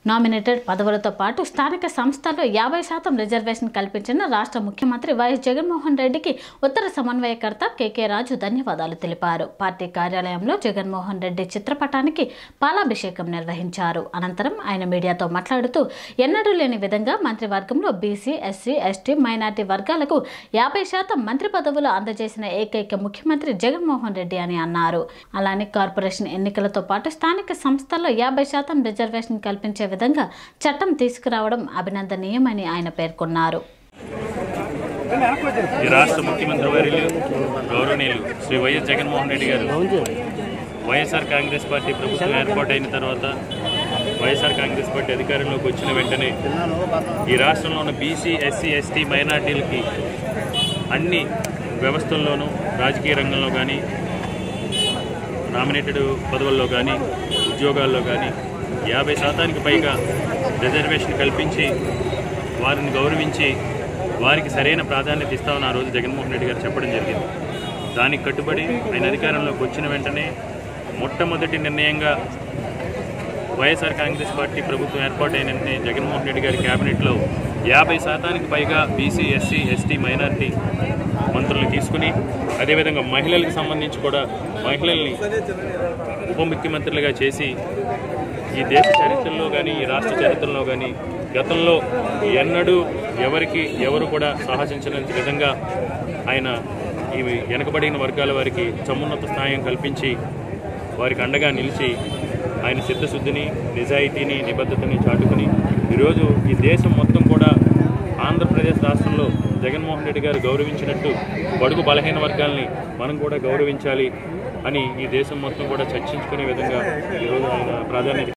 Nominated పదవులతో పాటు స్థానిక సంస్థల్లో 50% రిజర్వేషన్ కల్పించిన రాష్ట్ర ముఖ్యమంత్రి వైఎస్ జగన్మోహన్ రెడ్డికి ఉత్తర సమన్వయకర్త కేకే రాజు ధన్యవాదాలు తెలిపారు. పార్టీ కార్యాలయంలో జగన్మోహన్ రెడ్డి చిత్రపటానికి పాలాభిషేకం నిర్వహించారు. అనంతరం ఆయన మీడియాతో మాట్లాడుతూ ఎన్నడూ లేని విధంగా మంత్రివర్గంలో బీసీ, ఎస్సీ, ఎస్టీ, మైనార్టీ వర్గాలకు 50% మంత్రి పదవులు అందజేసిన ఏకైక ముఖ్యమంత్రి జగన్మోహన్ రెడ్డి అని అన్నారు. అలానే కార్పొరేషన్ ఎన్నికలతో పాటు స్థానిక సంస్థల్లో 50% రిజర్వేషన్ కల్పించే విధంగా చట్టం తీసుకురావడం అభినందనీయమని ఆయన పేర్కొన్నారు. ఈ రాష్ట్ర ముఖ్యమంత్రి వర్యులు గౌరవనీయులు శ్రీ వైఎస్ జగన్మోహన్ రెడ్డి గారు వైఎస్ఆర్ కాంగ్రెస్ పార్టీ ప్రభుత్వం ఏర్పాటైన తర్వాత వైఎస్ఆర్ కాంగ్రెస్ పార్టీ అధికారంలోకి వచ్చిన వెంటనే ఈ రాష్ట్రంలో ఉన్న బీసీ, ఎస్సీ, ఎస్టీ, మైనార్టీలకి అన్ని వ్యవస్థల్లోనూ రాజకీయ రంగంలో కానీ నామినేటెడ్ పదవుల్లో కానీ ఉద్యోగాల్లో కానీ 50% పైగా రిజర్వేషన్ కల్పించి వారిని గౌరవించి వారికి సరైన ప్రాధాన్యత ఇస్తామని ఆ రోజు జగన్మోహన్ రెడ్డి గారు చెప్పడం జరిగింది. దానికి కట్టుబడి ఆయన అధికారంలోకి వచ్చిన వెంటనే మొట్టమొదటి నిర్ణయంగా వైఎస్ఆర్ కాంగ్రెస్ పార్టీ ప్రభుత్వం ఏర్పాటైన వెంటనే జగన్మోహన్ రెడ్డి గారి క్యాబినెట్లో 50% పైగా బీసీ, ఎస్సీ, ఎస్టీ, మైనార్టీ మంత్రులను తీసుకుని అదేవిధంగా మహిళలకు సంబంధించి కూడా మహిళల్ని ఉప ముఖ్యమంత్రులుగా చేసి ఈ దేశ చరిత్రలో కానీ ఈ రాష్ట్ర చరిత్రలో కానీ గతంలో ఎన్నడూ ఎవరు కూడా సాహసించని విధంగా ఆయన ఈ వెనుకబడిన వర్గాల వారికి సమున్నత స్థానం కల్పించి వారికి అండగా నిలిచి ఆయన చిత్తశుద్ధిని, నిజాయితీని, నిబద్ధతని చాటుకుని ఈరోజు ఈ దేశం మొత్తం కూడా ఆంధ్రప్రదేశ్ రాష్ట్రంలో జగన్మోహన్ రెడ్డి గారు గౌరవించినట్టు బడుగు బలహీన వర్గాల్ని మనం కూడా గౌరవించాలి అని ఈ దేశం మొత్తం కూడా చర్చించుకునే విధంగా ఈరోజు ఆయన ప్రాధాన్యత